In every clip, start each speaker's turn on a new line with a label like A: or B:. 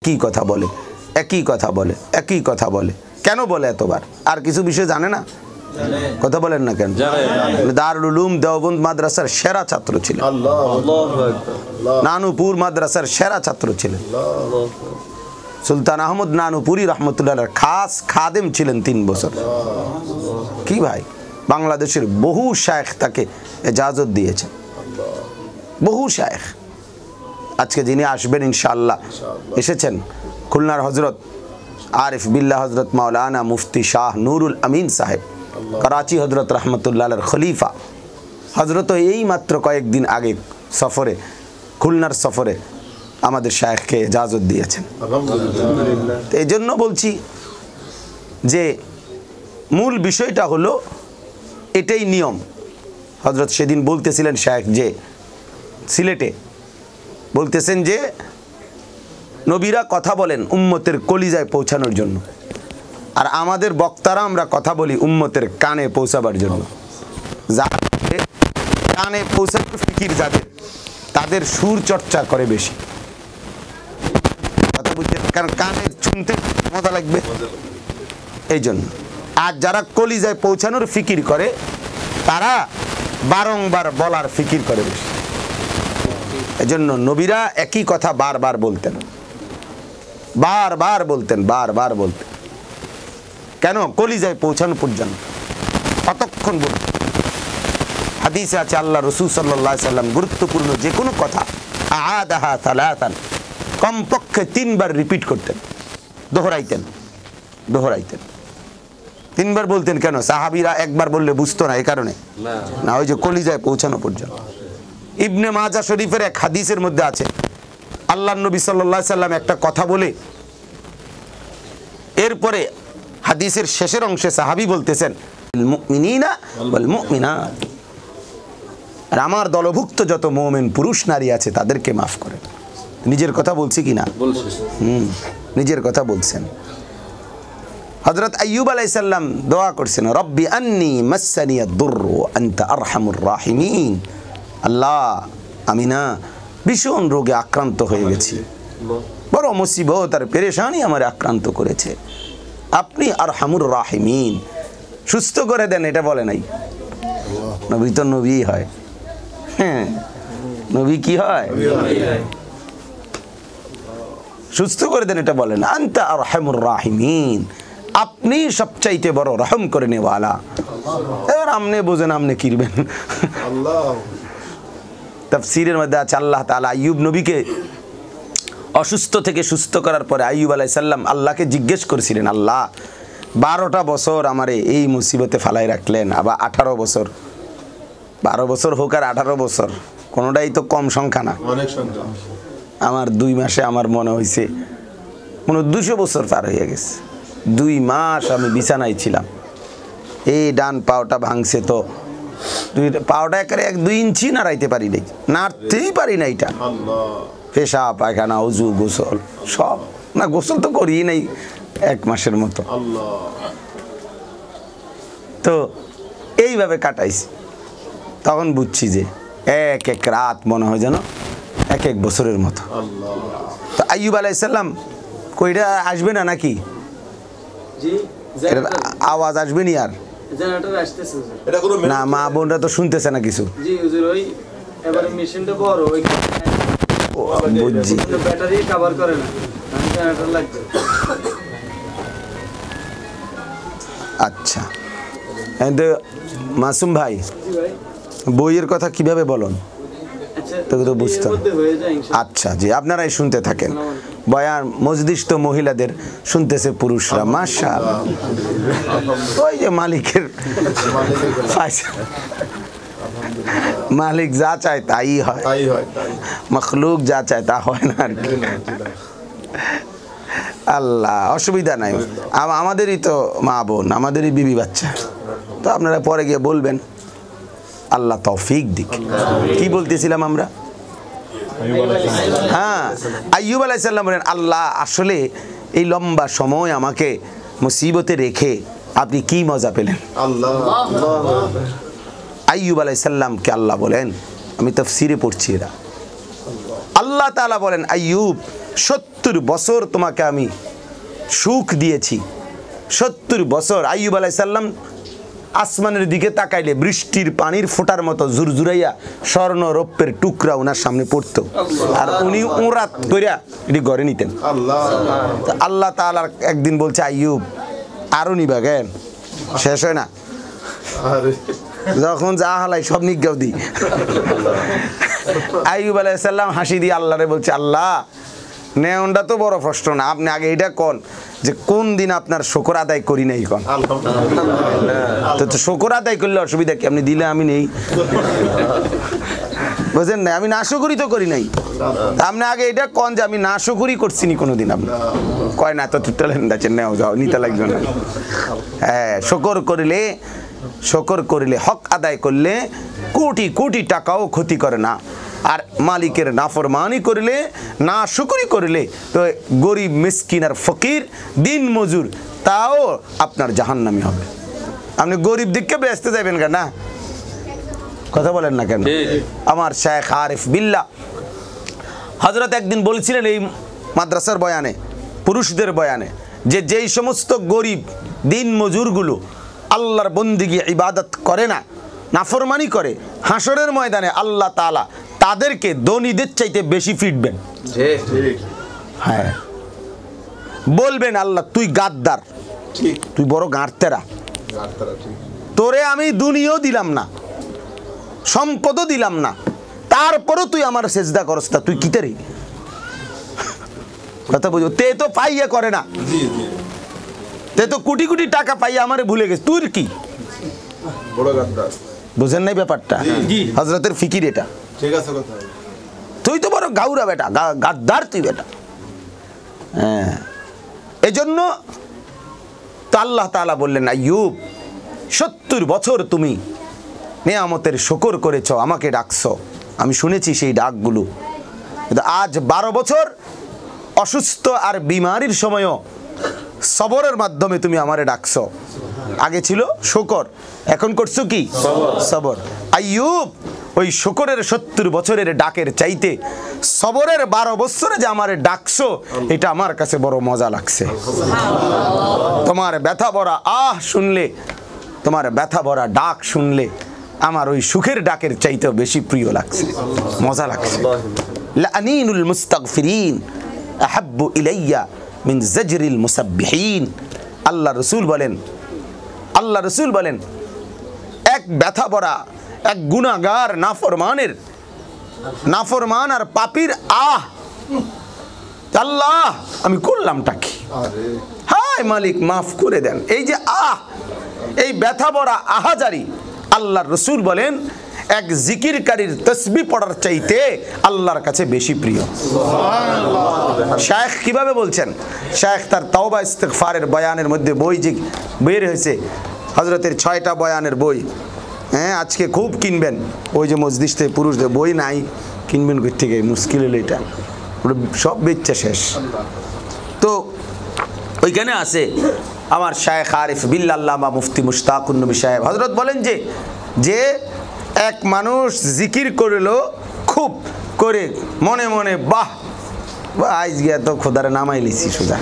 A: একই কথা বলে, একই কথা বলে, একই কথা বলে। কেন বলে এতবার? আর কিছু বিষয় জানে না? কথা বলেন না কেন? দারুল উলুম দেওবন্দ মাদ্রাসার সেরা ছাত্র ছিলেন, নানুপুর মাদ্রাসার সেরা ছাত্র ছিলেন। সুলতান আহমদ নানুপুরি রহমতুল্লাহ খাস খাদেম ছিলেন 3 বছর। কি ভাই, বাংলাদেশের বহু শায়েখ তাকে ইজাজত দিয়েছেন, বহু শায়েখ। আজকে যিনি আসবেন ইনশাআল্লাহ, এসেছেন খুলনার হজরত আরিফ বিল্লাহ হজরত মাওলানা মুফতি শাহ নুরুল আমিন সাহেব, করাচি হজরত রহমতুল্লাহর খলিফা। হজরত এই মাত্র কয়েকদিন আগে সফরে, খুলনার সফরে আমাদের শায়েখকে ইজাজত দিয়েছেন। এই জন্য বলছি যে মূল বিষয়টা হলো এটাই নিয়ম। হজরত সেদিন বলতেছিলেন শায়েখ, যে সিলেটে বলতেছেন যে নবীরা কথা বলেন উম্মতের কলিজায় পৌঁছানোর জন্য, আর আমাদের বক্তারা আমরা কথা বলি উম্মতের কানে পৌঁছাবার জন্য। যার কানে পৌঁছানোর ফিকির যাদের, তাদের সুর চর্চা করে বেশি, কথা বুঝছেন? কারণ কানে শুনতে মজা লাগবে এই জন্য। আর যারা কলিজায় পৌঁছানোর ফিকির করে, তারা বারংবার বলার ফিকির করে বেশি। এই জন্য নবীরা একই কথা বারবার বলতেন, বারবার বলতেন, বারবার বলতেন। কেন? কলিজায় পৌঁছানো পর্যন্ত কতক্ষণ বলতেন। হাদিসে আছে আল্লাহ রসুল সাল্লাল্লাহু আলাইহি সাল্লাম গুরুত্বপূর্ণ যে কোনো কথা আআদাহা সালাতান, কমপক্ষে 3 বার রিপিট করতেন, দোহরাইতেন, দোহরাইতেন। 3 বার বলতেন। কেন? সাহাবীরা একবার বললে বুঝতো না, এই কারণে না, ওই যে কলিজায় পৌঁছানো পর্যন্ত। ইবনে মাজাহ শরীফের এক হাদিসের মধ্যে আছে আল্লাহর নবী সাল্লাল্লাহু আলাইহি সাল্লাম একটা কথা বলে এরপরে হাদিসের শেষের অংশে সাহাবী বলতেছেন মুমিনিনা ওয়াল মুমিনাত, আর আমার দলভুক্ত যত মুমিন পুরুষ নারী আছে তাদেরকে মাফ করেন। নিজের কথা বলছি কি না? নিজের কথা বলছেন। হযরত আইয়ুব আলাইহিস সালাম দোয়া করছেন, রব্বি আন্নী মাসসানিয়াদ দুররু আনতা আরহামুর রাহিমিন। আল্লাহ, আমি না ভীষণ রোগে আক্রান্ত হয়ে গেছি, বড় মুসিবত আর পেরেশানি আমার আক্রান্ত করেছে, আপনি আরহামুর রাহিমিন, সুস্থ করে দেন। এটা বলে নাই। নবী তো নবী হয়, হ্যাঁ, নবী কি হয়? সুস্থ করে দেন এটা বলেন। আনতা আরহামুর রাহিমিন, আপনি সবচাইতে বড় রহম করে নেওয়ালা। এবার আমনে বোঝেন, আমনে কিরবেন। তাফসীরের মধ্যে আছে আল্লাহ তাআলা আইয়ুব নবীকে অসুস্থ থেকে সুস্থ করার পরে আইয়ুব আলাইহিস সালাম আল্লাহকে জিজ্ঞেস করেছিলেন, আল্লাহ 12টা বছর আমারে এই মুসিবতে ফালাই রাখলেন, আবার 18 বছর, 12 বছর হোক আর 18 বছর, কোনোটাই তো কম সংখ্যা না। আমার 2 মাসে আমার মনে হয়েছে মনে 200 বছর পার হয়ে গেছে। 2 মাস আমি বিছানায় ছিলাম, এই ডান পাওটা ভাঙছে, তো পাওটা একেবারে 1-2 ইঞ্চি নাড়াইতে পারি নাই, নাড়তেই পারি না। এটা পেশাব পায়খানা ওযু গোসল সব না, গোসল তো করি নাই 1 মাসের মতো। তো এইভাবে কাটাইছি। তখন বুঝছি যে এক এক রাত মনে হয় যেন 1-1 বছরের মতো। তো আইয়ুব আলাইহিস সালাম কইরা আসবে না নাকি? আওয়াজ আসবে নি আর? না, মা বোনরা তো শুনতেছে না কিছু। আচ্ছা, মাসুম ভাই, বইয়ের কথা কিভাবে বলুন তো বুঝতাম। আচ্ছা জি, আপনারাই শুনতে থাকেন। বয়ান মজলিস তো মহিলাদের, শুনতেছে পুরুষরা। মাশাআল্লাহ, ওই যে মালিকের মালিক যা চায় তাই হয়, মখলুক যা চায় তা হয় না আর কি। আল্লাহ, অসুবিধা নাই, আমাদেরই তো মা বোন, আমাদেরই বিবি বাচ্চা, তো আপনারা পরে গিয়ে বলবেন। আল্লাহ তৌফিক দিক। কি বলতেছিলাম আমরা? হ্যাঁ, আইয়ুব আলাইহিস সালাম বলেন, আল্লাহ আসলে এই লম্বা সময় আমাকে মুসিবতে রেখে আপনি কি মজা পেলেন? আইয়ুব আলাইহিস সালামকে আল্লাহ বলেন, আমি তাফসীরে পড়ছি এরা, আল্লাহ তাআলা বলেন, আইয়ুব 70 বছর তোমাকে আমি সুখ দিয়েছি। 70 বছর। আইয়ুব আলাইহিস সালাম আসমানের দিকে তাকাইলে বৃষ্টির পানির ফোঁটার মতো জুরজুরাইয়া স্বর্ণ রৌপ্যের টুকরা ওনার সামনে পড়তো, আর উনি ওরাত কইরা এটি ঘরে নিতেন। আল্লাহ তাআলা একদিন বলছে, আইয়ুব আরো নিবা জ্ঞান শেষ হয় না, যখন যা হালাই সব নিজ্ঞাও দি। আইয়ুব আলাইহিস সালাম হাসি দিয়ে আল্লাহরে বলছে, আল্লাহ নেওনটা তো বড় প্রশ্ন না, আপনি আগে এটা কোন যে কোন দিন আপনার শুকর আদায় করি নাই কোন। তো শুকর আদায় করলে অসুবিধা কি, আপনি দিলে আমি নেই, বুঝেন না? আমি নাশকরি তো করি নাই, আপনি আগে এটা কোন যে আমি নাশকরি করছি নি কোনোদিন। আপনি কয় না তো ট্যালেন্ট আছে, নেও যাও, নিতে লাগবে না। হ্যাঁ, শুকর করিলে হক আদায় করলে কোটি কোটি টাকাও ক্ষতি করে না। আর মালিকের নাফরমানি করিলে, না শুকরি করিলে তো গরিব মিসকিন আর ফকির দিন মজুর তাও আপনার জাহান্নামী হবে। আপনি গরিব দিককে বেচতে যাবেন কেন? না কথা বলেন না কেন? আমার শেখ আরিফ বিল্লাহ হযরত একদিন বলছিলেন এই মাদ্রাসার বয়ানে, পুরুষদের বয়ানে, যে যেই সমস্ত গরিব দিন মজুরগুলো আল্লাহর বন্দিগি ইবাদত করে না, নাফরমানি করে, হাসরের ময়দানে আল্লাহ তাআলা তাদেরকে ধনীদের চাইতে বেশি ফিটবেন। হ্যাঁ, বলবেন আল্লাহ তুই গাদ্দার, তুই বড় গাঁড়তেরা, তোরে আমি দুনিয়াও দিলাম না, সম্পদও দিলাম না, তারপরও তুই আমার সেজদা করস না, তুই কিতারি? কথা বুঝো, তে তো পাইয়া করে না, তে তো কোটি কোটি টাকা পাইয়া আমারে ভুলে গেছে, তুই কি
B: বড় গাদ্দার?
A: বুঝেন নাই ব্যাপারটা? হযরতের ফিকির এটা।
B: ঠিক আছে কথা,
A: তুই তো বড় গাউরা বেটা, গাদ্দার তুই বেটা। হ্যাঁ, এজন্য তো আল্লাহ তাআলা বললেন, আইয়ুব 70 বছর তুমি নিয়ামতের শুকর করেছ, আমাকে ডাকছো, আমি শুনেছি সেই ডাকগুলো। কিন্তু আজ 12 বছর অসুস্থ আর বিমারির সময়ও সবরের মাধ্যমে তুমি আমারে ডাকছো। আগে ছিল শুকর, এখন করছো কি? সবর। আইয়ুব ওই শুকরের 70 বছরের ডাকের চাইতে সবরের 12 বছরে যে আমারে ডাকছো, এটা আমার কাছে বড় মজা লাগছে। তোমার ব্যথা ভরা আহ শুনলে, তোমার ব্যথা ভরা ডাক শুনলে আমার ওই সুখের ডাকের চাইতেও বেশি প্রিয় লাগছে, মজা লাগছে। লাআনিনুল মুস্তাগফিরিন আহাব্বু ইলাইয়া মিন জাজরিল মুসাব্বিহিন। আল্লাহ রসুল বলেন এক ব্যথা ভরা, এক গুনাহগার নাফরমান আর পাপীর আহ, আল্লাহ আমি করলামটা কি, হায় মালিক মাফ করে দেন, এই যে আহ, এই ব্যথা ভরা আহাজারি, আল্লাহর রসুল বলেন এক জিকিরকারীর তাসবিহ পড়ার চাইতে আল্লাহর কাছে বেশি প্রিয়। শায়েখ কিভাবে বলছেন? শায়েখ তার তাওবা ইস্তিগফারের বয়ানের মধ্যে বই যে বের হয়েছে, হযরতের 6টা বয়ানের বই, হ্যাঁ আজকে খুব কিনবেন, ওই যে মজলিসে পুরুষদের বই নাই, কিনবেন কই থেকে, মুশকিল হলো এটা, সব বেচা শেষ। তো ওইখানে আছে আমার শায়েখ আরিফ বিল্লাহ আল্লামা মুফতি মুশতাকুন নবী সাহেব হযরত বলেন যে এক মানুষ জিকির করলো খুব করে মনে মনে, বাহ আজ গিয়া তো খোদারে নামাই লিছি সোজা,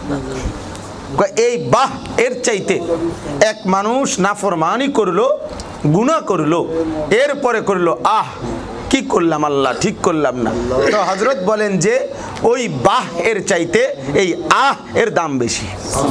A: এই বাহ এর চাইতে এক মানুষ নাফরমানি করলো, গুনাহ করলো, এরপরে করলো আহ কি করলাম আল্লাহ, ঠিক করলাম না, তো হযরত বলেন যে ওই বাহ এর চাইতে এই আহ এর দাম বেশি।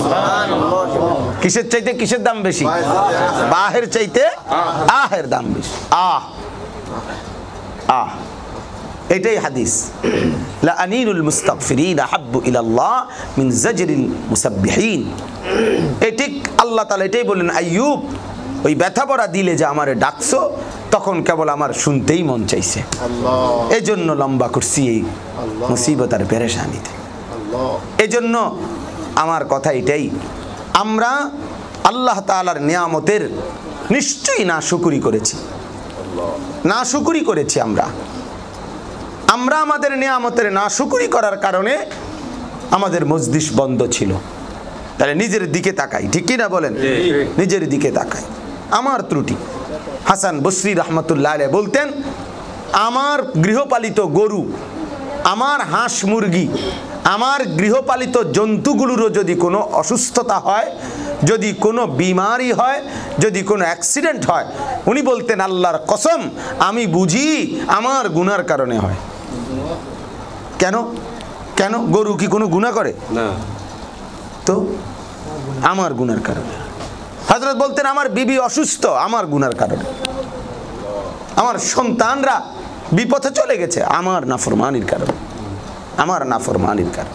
A: কিসের চাইতে কিসের দাম বেশি? বাহের চাইতে আহের দাম বেশি। আহ আহ, এটাই হাদিস। লাআনিনুল মুস্তাগফিরিন আহাব্বু ইলাল্লাহ মিন জাজরিল মুসাব্বিহিন। এই ঠিক আল্লাহ তাআলা এটাই বললেন, আইয়ুব ওই ব্যথা ভরা দিলে যে আমারে ডাকছো, তখন কেবল আমার শুনতেই মন চাইছে, এই জন্য লম্বা করছি এই মুসিবত আর পেরেশানিতে। এই জন্য আমার কথা এটাই, আমরা আল্লাহ তাআলার নিয়ামতের নিশ্চয়ই নাশুকরি করেছি, নাশুকরি করেছি আমরা আমাদের নিয়ামতের নাশুকরি করার কারণে আমাদের মজলিস বন্ধ ছিল। তাহলে নিজের দিকে তাকাই, ঠিক কি না বলেন? নিজের দিকে তাকাই, আমার ত্রুটি। হাসান বসরি রহমতুল্লাহ আলাইহি বলতেন, আমার গৃহপালিত গরু, আমার হাঁস মুরগি, আমার গৃহপালিত জন্তুগুলোরও যদি কোনো অসুস্থতা হয়, যদি কোনো বিমারি হয়, যদি কোনো অ্যাক্সিডেন্ট হয়, উনি বলতেন আল্লাহর কসম আমি বুঝি আমার গুনার কারণে হয়। কেন কেন গরু কি কোনো গুনাহ করে না? তো আমার গুনার কারণে। হযরত বলতেন আমার বিবি অসুস্থ আমার গুনার কারণে, আমার সন্তানরা বিপথে চলে গেছে আমার নাফরমানির কারণে, আমার নাফরমানির কারণে,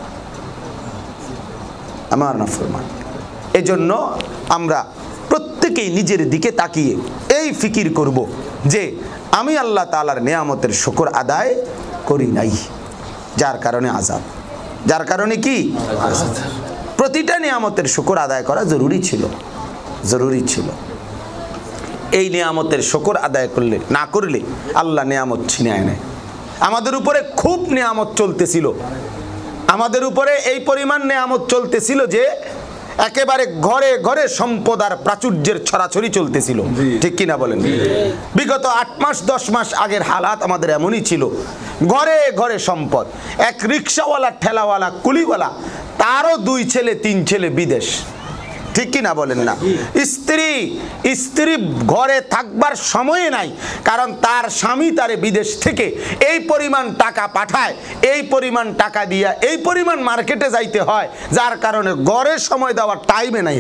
A: আমার নাফরমান। এজন্য আমরা প্রত্যেকেই নিজের দিকে তাকিয়ে এই ফিকির করব যে আমি আল্লাহ তাআলার নিয়ামতের শুকর আদায় করি নাই, যার কারণে আযাব, যার কারণে কি প্রতিটা নিয়ামতের শুকর আদায় করা জরুরি ছিল, জরুরি ছিল। এই নিয়ামতের শুকর আদায় করলে না করলে আল্লাহ নিয়ামত ছিনিয়ে নেয়। আমাদের উপরে খুব নিয়ামত চলতেছিল, আমাদের উপরে এই পরিমাণ নিয়ামত চলতেছিল যে একেবারে ঘরে ঘরে সম্পদ আর প্রাচুর্যের ছড়াছড়ি চলতেছিল, ঠিক কিনা বলেন? বিগত 8 মাস 10 মাস আগের হালাত আমাদের এমনই ছিল, ঘরে ঘরে সম্পদ। এক রিক্সাওয়ালা, ঠেলাওয়ালা, কুলিওয়ালা, তারও 2 ছেলে 3 ছেলে বিদেশ, ঠিক কিনা বলেন না? স্ত্রী ঘরে থাকবার সময় নাই, কারণ তার স্বামী তারে বিদেশ থেকে এই পরিমাণ টাকা পাঠায়, এই পরিমাণ টাকা দিয়া এই পরিমাণ মার্কেটে যাইতে হয়, যার কারণে ঘরে সময় দেওয়ার টাইমে নাই,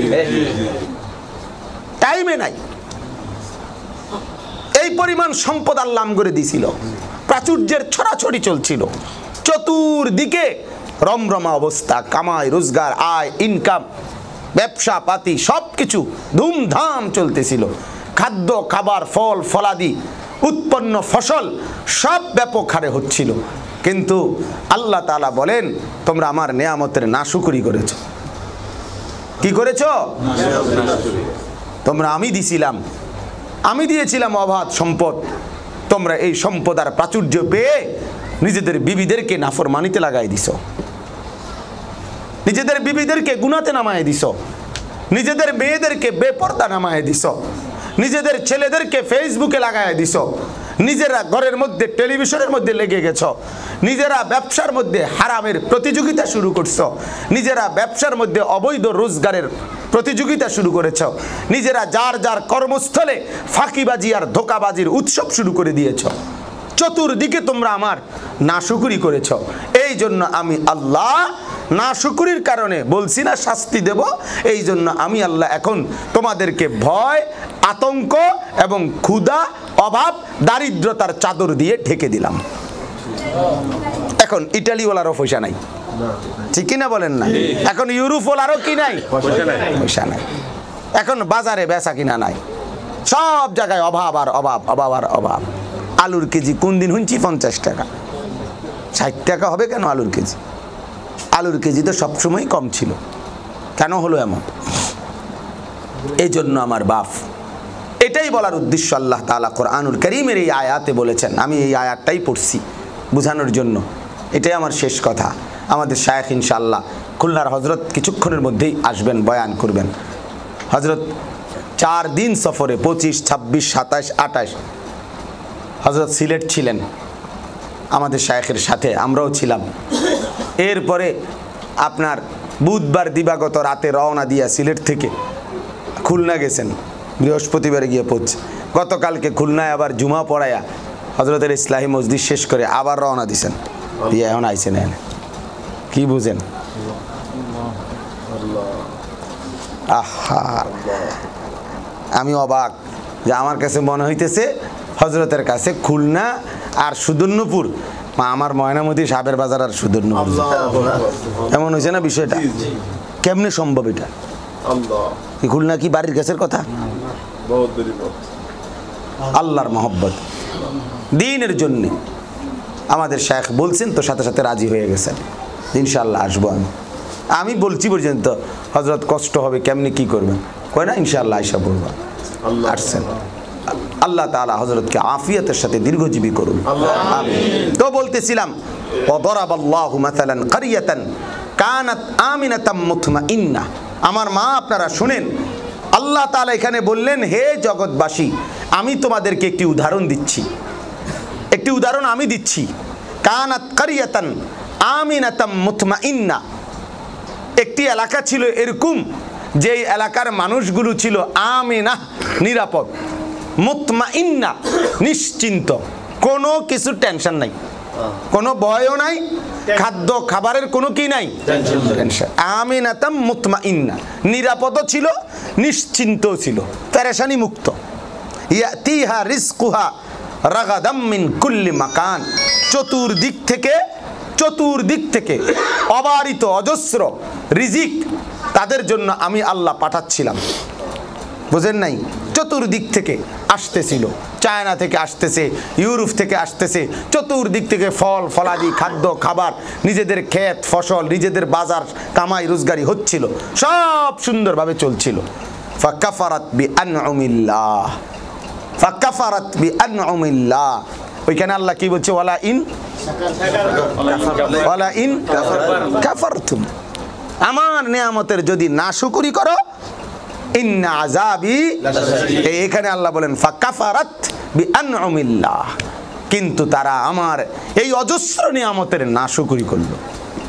A: টাইমে নাই। এই পরিমাণ সম্পদ আল্লাহ করে দিছিল, প্রাচুর্যের ছড়াছড়ি চলছিল, চতুর্দিকে রমরমা অবস্থা, কামাই রোজগার, আয় ইনকাম, ব্যবসা পাতি সব কিছু ধুমধাম চলতেছিল। খাদ্য খাবার, ফল ফলাদি, উৎপন্ন ফসল সব ব্যাপক হারে হচ্ছিল। কিন্তু আল্লাহ তাআলা বলেন তোমরা আমার নিয়ামতের নাশুকরি করেছ। কি করেছ? তোমরা আমি দিছিলাম, আমি দিয়েছিলাম অবাধ সম্পদ, তোমরা এই সম্পদ আর প্রাচুর্য পেয়ে নিজেদের বিবিদেরকে নাফরমানিতে লাগাই দিছ, নিজেদের বিবিদেরকে গুনাতে নামায় দিছ, নিজেদের মেয়েদেরকে বেপর্দা নামায় দিছ, নিজেদের ছেলেদেরকে ফেসবুকে লাগায় দিছ, নিজেরা ঘরের মধ্যে টেলিভিশনের মধ্যে লেগে গেছ, নিজেরা ব্যবসার মধ্যে হারামের প্রতিযোগিতা শুরু করছ, নিজেরা ব্যবসার মধ্যে অবৈধ রোজগারের প্রতিযোগিতা শুরু করেছ, নিজেরা যার যার কর্মস্থলে ফাঁকিবাজি আর ধোঁকাবাজির উৎসব শুরু করে দিয়েছ। চতুর্দিকে তোমরা আমার নাশুকরি করেছ। এই জন্য আমি আল্লাহ নাশুকরির কারণে বলছি না শাস্তি দেব, এই জন্য আমি আল্লাহ এখন তোমাদেরকে ভয়, আতঙ্ক এবং ক্ষুধা, অভাব, দারিদ্রতার চাদর দিয়ে ঢেকে দিলাম। এখন ইটালিওয়ালারও পয়সা নাই, ঠিক কিনা বলেন না? এখন ইউরোপওয়ালারও কি নাই? পয়সা নাই। এখন বাজারে বেচা কিনা নাই, সব জায়গায় অভাব আর অভাব, অভাব আর অভাব। আলুর কেজি কোন দিন শুনছি 50 টাকা, 60 টাকা হবে কেন আলুর কেজি? আলুর কেজি তো সবসময় কম ছিল, কেন হলো এমন? এই জন্য আমার বাপ, এটাই বলার উদ্দেশ্য। আল্লাহ তাআলা কোরআনুল কারীমের এই আয়াতে বলেছেন, আমি এই আয়াতটাই পড়ছি বোঝানোর জন্য, এটাই আমার শেষ কথা। আমাদের শায়েখ ইনশাআল্লাহ খুলনার হজরত কিছুক্ষণের মধ্যেই আসবেন, বয়ান করবেন। হজরত 4 দিন সফরে 25, 26, 27, 28 হজরত সিলেট ছিলেন আমাদের শায়েখের সাথে, আমরাও ছিলাম। এরপরে আপনার বুধবার দিবাগত রাতে রওনা দিয়া সিলেট থেকে খুলনা গেছেন, বৃহস্পতিবারে গিয়ে পৌঁছে গতকালকে খুলনায় আবার জুমা পড়ায়া হজরতের ইসলাহি মসজিদ শেষ করে আবার রওনা দিছেন, দিয়ে এখন আইছেন। এনে কি বুঝেন? আহা, আমি অবাক যে আমার কাছে মনে হইতেছে হজরতের কাছে খুলনা আর সুদর্ণপুর, আমার ময়নামতি সাবের বাজার আর সুদর্ণপুর এমন হয়েছে না বিষয়টা? কেমনে সম্ভব এটা? খুলনা কি বাড়ির কাছের কথা? আল্লাহর মহব্বত দ্বীনের জন্য আমাদের শায়েখ বলছেন তো সাথে সাথে রাজি হয়ে গেছেন, ইনশাআল্লাহ আসবো। আমি বলছি পর্যন্ত হজরত কষ্ট হবে, কেমনি কি করবেন? কয় না ইনশাআল্লাহ আইসা বলবা। আসছেন, আল্লাহ তাআলা হযরতকে আফিয়াতের সাথে দীর্ঘজীবী করুন, আমিন। তো বলতেছিলাম, ওয়াদারাবাল্লাহু মাসালান কারিয়াতান কানাত আমিনাতাম মুতমাইন্না। আমার মা আপনারা শুনেন, আল্লাহ তাআলা এখানে বললেন, হে জগৎবাসী আমি তোমাদেরকে একটি উদাহরণ দিচ্ছি, একটি উদাহরণ আমি দিচ্ছি। কানাত কারিয়াতান, আমিনাতাম মুতমাইন্না। একটি এলাকা ছিল এরকম, যেই এলাকার মানুষগুলো ছিল আমিনা, নিরাপদ, মুতমাইন্না, নিশ্চিন্ত, কোনো কিছু টেনশন নাই, কোনো ভয়ও নাই, খাদ্য খাবারের কোনো কি নাই, টেনশন। আমিনাতাম মুতমাইন্না, নিরাপদও ছিল, নিশ্চিন্তও ছিল, পেরেশানি মুক্ত। ইয়াতিহা রিজকুহা রাগাদাম মিন কুল্লি মাকান, চতুর্দিক থেকে অবারিত অজস্র রিজিক তাদের জন্য আমি আল্লাহ পাঠাচ্ছিলাম। বুঝেন নাই? চতুর্দিক থেকে আসতেছিল, চায়না থেকে আসতেছে, ইউরোপ থেকে আসতেছে, চতুর্দিক থেকে ফল ফলাদি, খাদ্য খাবার, নিজেদের ক্ষেত ফসল, নিজেদের বাজার কামাই রোজগারি হচ্ছিল, সব সুন্দরভাবে চলছিল। ফাকাফারাত বিআনউমিল্লাহ, ফাকাফারাত বিআনউমিল্লাহ। ওইখানে আল্লাহ কি বলছে? ওয়ালা ইন কাফারতুম, আমার নিয়ামতের যদি নাশকরি করো, ইন্না আযাবি, এখানে আল্লাহ বলেন ফাকাফারাত বিআনউমিল্লাহ, কিন্তু তারা আমার এই অজস্র নিয়ামতের নাশকরি করলো।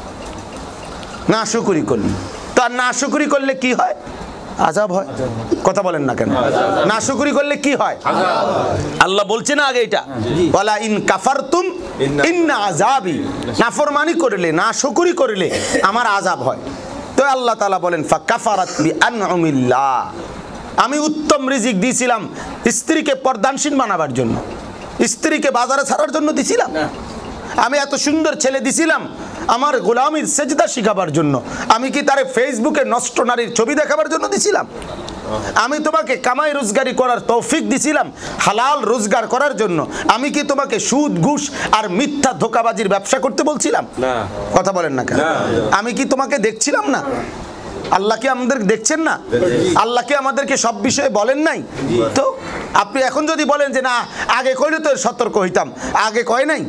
A: তো নাশকরি করলে কি হয়? আযাব হয়। কথা বলেন না কেন? নাশকরি করলে কি হয়? আল্লাহ বলছে না আগে এটা, ওয়ালা ইন কাফারতুম ইন্না আযাবি, নাফরমানি করলে, নাশকরি করলে আমার আযাব হয়। তো আল্লাহ তাআলা বলেন ফাকাফারাত বিআনউমিল্লাহ, আমি উত্তম রিজিক দিয়েছিলাম স্ত্রীকে পর্দানশীল বানাবার জন্য, স্ত্রীকে বাজারে ছাড়ার জন্য দিছিলাম। আমি এত সুন্দর ছেলে দিছিলাম আমার গোলামির সেজদা শিখাবার জন্য। আমি কি তারে ফেসবুকে নষ্ট নারীর ছবি দেখাবার জন্য দিছিলাম? আমি তোমাকে কামাই রোজগারি করার তৌফিক দিছিলাম হালাল রোজগার করার জন্য। আমি কি তোমাকে সুদ ঘুষ আর মিথ্যা ধোঁকাবাজির ব্যবসা করতে বলছিলাম? কথা বলেন না কেন? আমি কি তোমাকে দেখছিলাম না? আল্লাহ কি আমাদের দেখছেন না? আল্লাহ কি আমাদেরকে সব বিষয়ে বলেন নাই? তো আপনি এখন যদি বলেন যে না আগে কইলে তো সতর্ক হইতাম, আগে কয় নাই,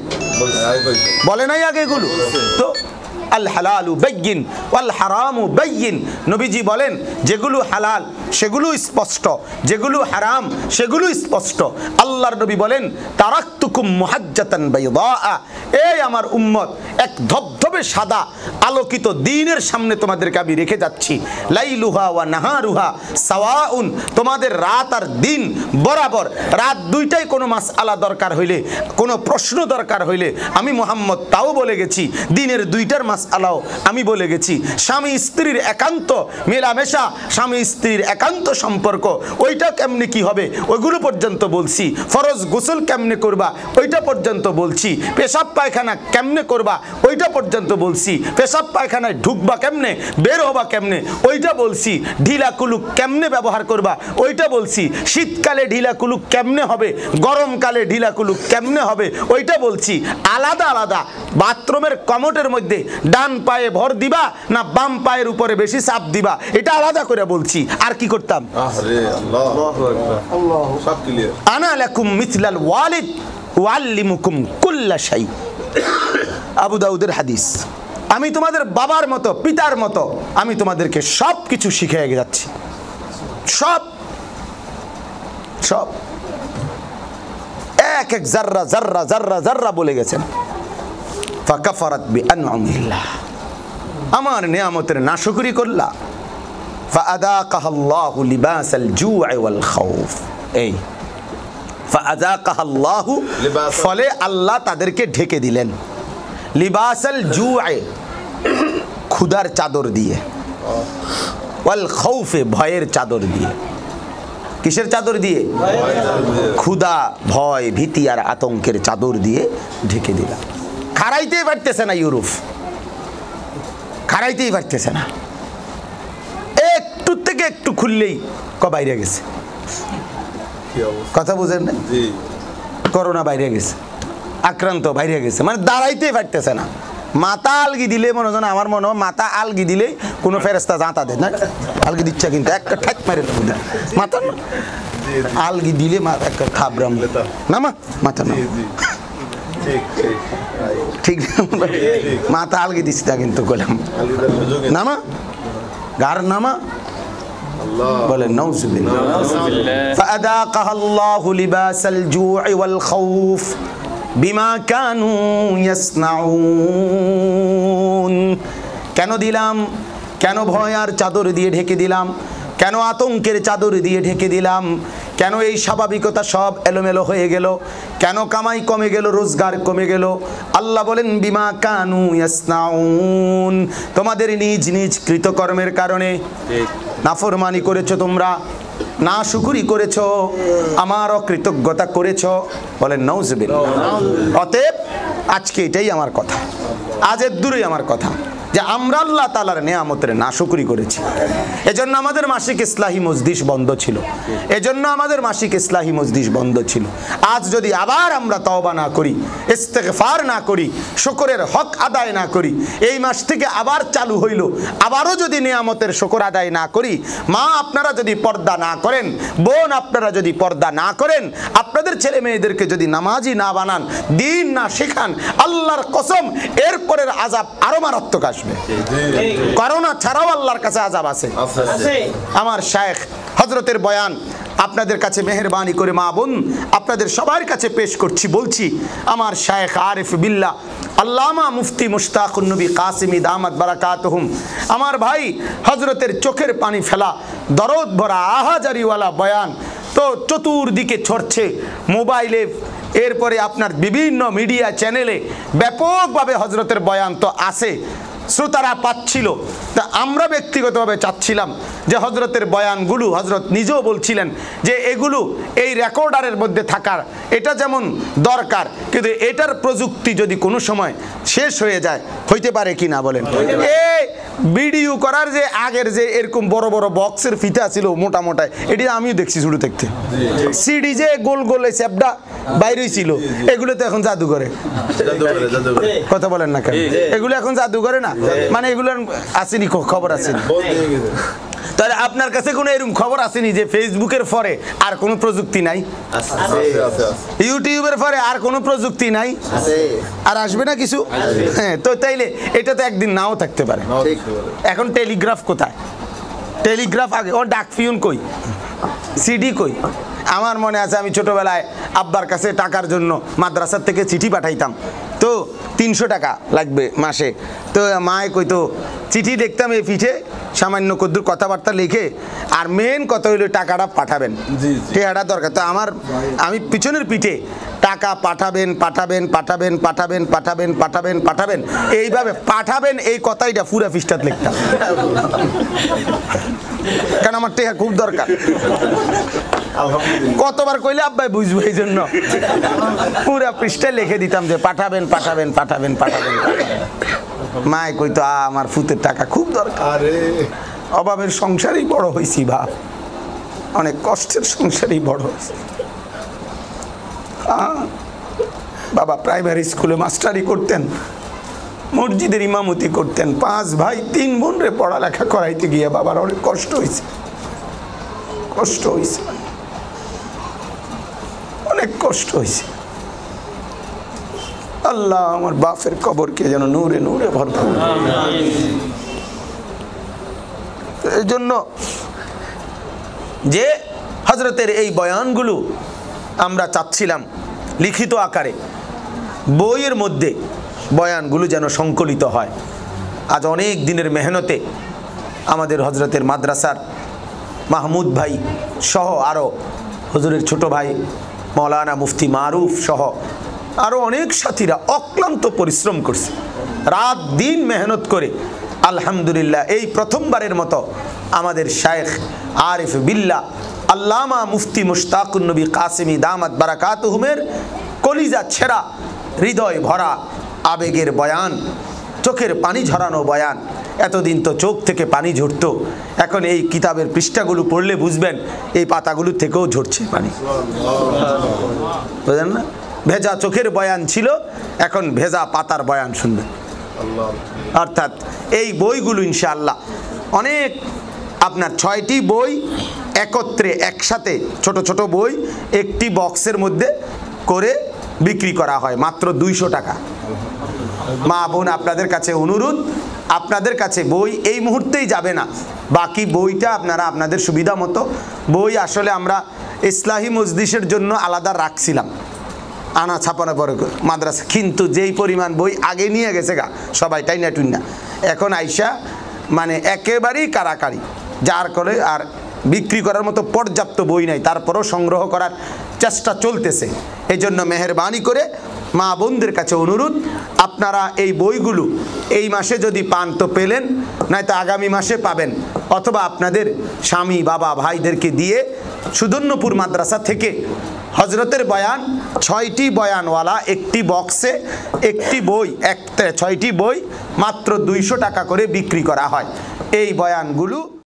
A: বলে নাই আগে এগুলো? তো আল হালালু বাইয়িন ওয়াল হারামু বাইয়িন, নবীজি বলেন যেগুলো হালাল সেগুলো স্পষ্ট, যেগুলো হারাম সেগুলো স্পষ্ট। আল্লাহর নবী বলেন তারাকতুকুম মুহাজ্জাতান বাইদা, এই আমার উম্মত এক ধবধবে সাদা আলোকিত দ্বীনের সামনে তোমাদেরকে আমি রেখে যাচ্ছি। লাইলুহা ওয়া নাহারুহা সাওয়াউন, তোমাদের রাত আর দিন বরাবর। রাত দুইটাই কোনো মাসআলা দরকার হইলে, কোনো প্রশ্ন দরকার হইলে আমি মুহাম্মদ তাও বলে গেছি, দিনের দুইটার মাসআলাও আমি বলে গেছি। স্বামী স্ত্রীর একান্ত মেলামেশা, স্বামী স্ত্রীর একান্ত সম্পর্ক, ওইটা কেমনে কি হবে ওইগুলো পর্যন্ত বলছি। ফরজ গোসল কেমনে করবা ওইটা পর্যন্ত বলছি। পেশাব পায়খানা কেমনে করবা ওইটা পর্যন্ত বলছি। পেশাব পায়খানায় ঢুকবা কেমনে, বের হবা কেমনে ওইটা বলছি। ঢিলা কুলুক কেমনে ব্যবহার করবা ওইটা বলছি। শীতকালে ঢিলা কুলুক কেমনে হবে, গরমকালে ঢিলা কুলুক কেমনে হবে ওইটা বলছি। আলাদা আলাদা বাথরুমের কমোটের মধ্যে ডান পায়ে ভর দিবা না বাম পায়ের উপরে বেশি চাপ দিবা এটা আলাদা করে বলছি। আর কি করতাম? আনা লাকুম মিথলাল ওয়ালিদ ওয়াল্লিমুকুম কুল্লা শাই, আবু দাউদের হাদিস। আমি তোমাদের বাবার মতো পিতার মতো আমি তোমাদেরকে সব কিছু শিখিয়ে যাচ্ছি, সব সব এক এক জাররা জাররা জাররা জাররা বলে গেছেন। ফাকাফারাত বিআনউমিল্লাহ, আমার নিয়ামতের নাশকরি করলা। ফাআযাকাহাল্লাহু লিবাসাল জু'i ওয়াল খাউফ, এই ফাআযাকাহাল্লাহু, ফলে আল্লাহ তাদেরকে ঢেকে দিলেন লিবাসাল জু'i, ক্ষুধার চাদর দিয়ে, ওয়াল খাউফে, ভয়ের চাদর দিয়ে। কিসের চাদর দিয়ে? ক্ষুধা, ভয়, ভীতি আর আতঙ্কের চাদর দিয়ে ঢেকে দিলাম। খাড়াইতেই পারতেছে না ইউরোপ, খাড়াইতেই পারতেছে না। একটু থেকে একটু খুললেই বাইরে গেছে। কথা বুঝেন না? করোনা বাইরে গেছে, আক্রান্ত বাইরে গেছে, মানে দাঁড়াইতেই পারতেছে না। মাথা আলগি দিলে মনে হয়, আমার মনে হয় মাথা আলগি দিলে কোনো ফেরেস্তা জাঁতা দেয় না, আলগি দিচ্ছে কিন্তু একটা ঠাক মেরে মাথা আলগি দিলে একটা খাবরাম নামা মাথা না, ঠিক মাথা আলগি দিচ্ছে তা কিন্তু করলাম নামা গার নামা বলেন নাউজুবিল্লাহ। ফাআযাকাহাল্লাহু লিবাসাল জু'i ওয়াল খাউফ, বিমা কানু ইয়াসনাউন। কেন দিলাম? কেন ভয় আর চাদর দিয়ে ঢেকে দিলাম? কেন আতঙ্কের চাদর দিয়ে ঢেকে দিলাম? কেন এই স্বাভাবিকতা সব এলোমেলো হয়ে গেল? কেন কামাই কমে গেল, রোজগার কমে গেল? আল্লাহ বলেন বিমা কানু ইয়াসনাউন, তোমাদের নিজ নিজ কৃতকর্মের কারণে। নাফরমানি করেছো তোমরা, না শুকরি করেছো, আমার অকৃতজ্ঞতা করেছো। বলেন নাউজুবিল্লাহ। অতএব আজকে এটাই আমার কথা, আজের দূরেই আমার কথা, যে আমরা আল্লাহ তাআলার নেয়ামতের নাশুকরি করেছি। এজন্য আমাদের মাসিক ইসলাহি মজলিস বন্ধ ছিল, এজন্য আমাদের মাসিক ইসলাহি মজলিস বন্ধ ছিল। আজ যদি আবার আমরা তওবা না করি, ইস্তেগফার না করি, শুকরের হক আদায় না করি, এই মাস থেকে আবার চালু হইল, আবারও যদি নেয়ামতের শুকর আদায় না করি, মা আপনারা যদি পর্দা না করেন, বোন আপনারা যদি পর্দা না করেন, আপনাদের ছেলে মেয়েদেরকে যদি নামাজি না বানান, দিন না শেখান, আল্লাহর কসম এরপরের আযাব আরো মারাত্মক আসবে। করোনা ছাড়াও আল্লাহর কাছে আযাব আছে। আমার শায়েখ হযরতের বয়ান আপনাদের কাছে মেহেরবানি করে মা বোন আপনাদের সবার কাছে পেশ করছি, বলছি আমার শায়েখ আরিফ বিল্লাহ আল্লামা মুফতি মুশতাকুন নবী কাসিমি দামাত বারাকাতুহুম, আমার ভাই হযরতের চোখের পানি ফেলা দরদ ভরা আহাজারিওয়ালা বয়ান তো চতুর্দিকে ছড়ছে, মোবাইলে, এরপরে আপনার বিভিন্ন মিডিয়া চ্যানেলে ব্যাপকভাবে হযরতের বয়ান তো আছে, শ্রোতারা পাচ্ছিল। তা আমরা ব্যক্তিগতভাবে চাচ্ছিলাম যে হযরতের বয়ানগুলো, হযরত নিজেও বলছিলেন যে এগুলো এই রেকর্ডারের মধ্যে থাকার এটা যেমন দরকার, কিন্তু এটার প্রযুক্তি যদি কোনো সময় শেষ হয়ে যায়, হইতে পারে কি না বলেন? এই ভিডিও করার যে আগের যে এরকম বড় বড় বক্সের ফিতা ছিল মোটা মোটা, এটি আমিও দেখছি শুরু দেখতে, সিডি যে গোল গোল এই চ্যাপটা বাইরেই ছিল, এগুলো তো এখন জাদু করে। কথা বলেন না কেন? এগুলো এখন জাদু করে না, মানে এগুলো আসেনি, খবর আসেনি। তাহলে আপনার কাছে কোনো এরকম খবর আসেনি যে ফেসবুকের পরে আর কোনো প্রযুক্তি নাই, ইউটিউবের পরে আর কোনো প্রযুক্তি নাই, আর আসবে না কিছু? হ্যাঁ, তো তাইলে এটা তো একদিন নাও থাকতে পারে। এখন টেলিগ্রাফ কোথায়? টেলিগ্রাফ আগে, ও ডাক পিয়ন কই, সিডি কই? আমার মনে আছে আমি ছোটবেলায় আব্বার কাছে টাকার জন্য মাদ্রাসার থেকে চিঠি পাঠাইতাম, তো 300 টাকা লাগবে মাসে, তো মায়ে কইতো চিঠি দেখতাম এই পিঠে সামান্য কদ্দুর কথাবার্তা লিখে, আর মেন কথা হইলো টাকাটা পাঠাবেন, টাকাটা দরকার। তো আমি পিছনের পিঠে টাকা পাঠাবেন পাঠাবেন পাঠাবেন পাঠাবেন পাঠাবেন পাঠাবেন পাঠাবেন, এইভাবে পাঠাবেন এই কথাইটা পুরা পৃষ্ঠাত লিখতাম, কারণ আমার টাকা খুব দরকার। কতবার কইলে আব্বাই বুঝবো, এই জন্য পুরা পৃষ্ঠায় লিখে দিতাম যে পাঠাবেন পাঠাবেন পাঠাবেন পাঠাবেন। মায় কইতো আমার ফুতের টাকা খুব দরকার, অভাবের সংসারেই বড় হয়েছি বাপ, অনেক কষ্টের সংসারেই বড় হয়েছি। বাবা প্রাইমারি স্কুলে মাস্টারি করতেন, মসজিদের ইমামতি করতেন, 5 ভাই 3 বোন রে পড়ালেখা করাইতে গিয়ে বাবার অনেক কষ্ট হয়েছে, কষ্ট হয়েছে, অনেক কষ্ট হয়েছে। আল্লাহ আমার বাপের কবরকে যেন নূরে নূরে ভরপুর। এই জন্য যে হযরতের এই বয়ানগুলো আমরা চাচ্ছিলাম লিখিত আকারে বইয়ের মধ্যে বয়ানগুলো যেন সংকলিত হয়। আজ অনেক দিনের মেহনতে আমাদের হযরতের মাদ্রাসার মাহমুদ ভাই সহ আরও হুজুরের ছোট ভাই মৌলানা মুফতি মারুফ সহ আরও অনেক সাথীরা অক্লান্ত পরিশ্রম করছে, রাত দিন মেহনত করে আলহামদুলিল্লাহ এই প্রথমবারের মতো আমাদের শায়েখ আরিফ বিল্লাহ আল্লামা মুফতি মুশতাকুন নবী কাসিমি দামাত বারাকাতুহুমের কলিজা ছেঁড়া, হৃদয় ভরা আবেগের বয়ান, চোখের পানি ঝরানো বয়ান। এতদিন তো চোখ থেকে পানি ঝরতো, এখন এই কিতাবের পৃষ্ঠাগুলো পড়লে বুঝবেন এই পাতাগুলো থেকেও ঝরছে পানি, বুঝলেন না? ভেজা চোখের বয়ান ছিল, এখন ভেজা পাতার বয়ান শুনবেন। অর্থাৎ এই বইগুলো ইনশাআল্লাহ অনেক, আপনার 6টি বই একত্রে একসাথে ছোট ছোট বই একটি বক্সের মধ্যে করে বিক্রি করা হয় মাত্র 200 টাকা। মা বোন আপনাদের কাছে অনুরোধ, আপনাদের কাছে বই এই মুহূর্তেই যাবে না, বাকি বইটা আপনারা আপনাদের সুবিধা মতো, বই আসলে আমরা ইসলাহি মজলিসের জন্য আলাদা রাখছিলাম, আনা ছাপানো পরে মাদ্রাসা, কিন্তু যেই পরিমাণ বই আগে নিয়ে গেছে গা সবাই টাইনা টুইনা, এখন আইসা মানে একেবারেই কারাকারি, যার করে আর বিক্রি করার মতো পর্যাপ্ত বই নাই, তারপরও সংগ্রহ করার চেষ্টা চলতেছে। এই জন্য মেহেরবানি করে মা বোনদের কাছে অনুরোধ, আপনারা এই বইগুলো এই মাসে যদি পান তো পেলেন, নয়তো আগামী মাসে পাবেন, অথবা আপনাদের স্বামী বাবা ভাইদেরকে দিয়ে সুদর্ণপুর মাদ্রাসা থেকে হজরতের বয়ান 6টি বয়ানওয়ালা একটি বক্সে একটি বই 6টি বই মাত্র 200 টাকা করে বিক্রি করা হয়। এই বয়ানগুলো